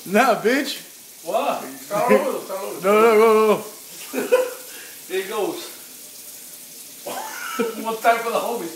Nah, bitch. What? Start over. Start over. No. Here it goes. One time for the homies.